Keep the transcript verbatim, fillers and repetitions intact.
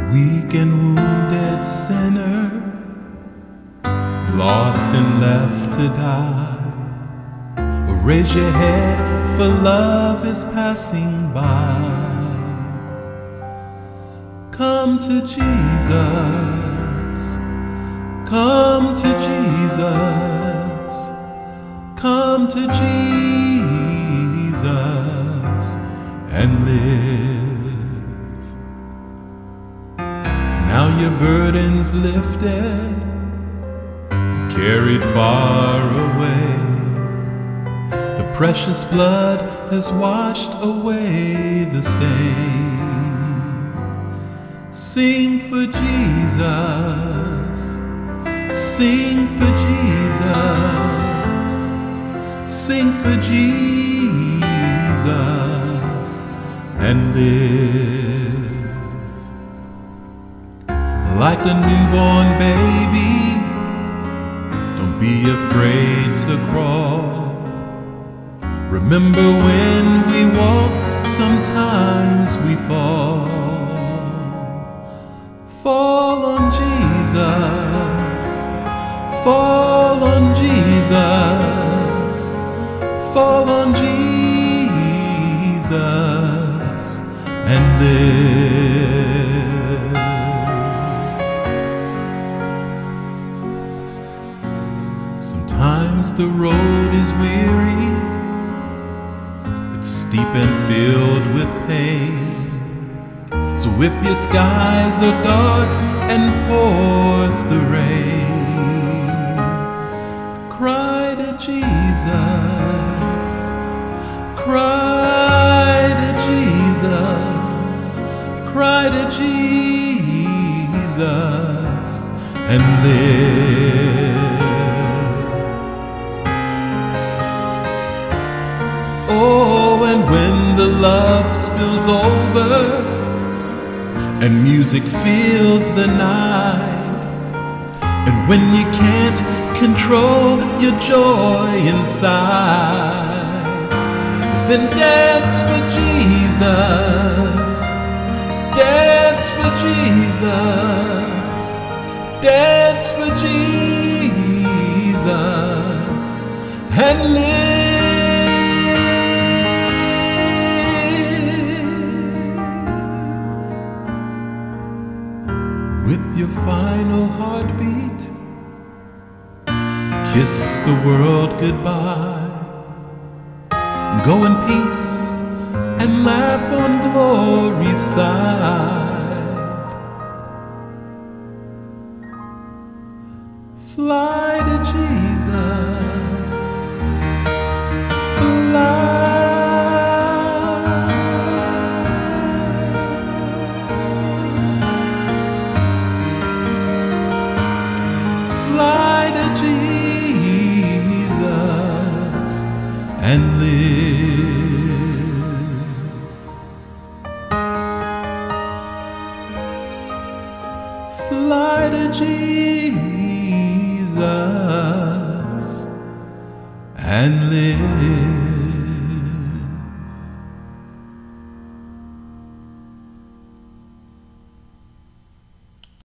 weak and wounded sinner, lost and left to die. Raise your head, for love is passing by. Come to Jesus, come to Jesus, come to Jesus and live. Now your burden's lifted, carried far away. The precious blood has washed away the stain. Sing for Jesus, sing for Jesus, sing for Jesus and live. Like a newborn baby, don't be afraid to crawl. Remember when we walk, sometimes we fall. Fall on Jesus, fall on Jesus, fall on Jesus and live. Sometimes the road is weary, it's steep and filled with pain. So if your skies are dark and pours the rain, cry to Jesus, cry to Jesus, cry to Jesus and live. Oh, and when the love spills over and music fills the night, and when you can't control your joy inside, then dance for Jesus, dance for Jesus, dance for Jesus and live. With your final heartbeat, kiss the world goodbye. Go in peace and laugh on glory's side. Fly to Jesus, fly. Fly to Jesus and live. Fly to Jesus and live.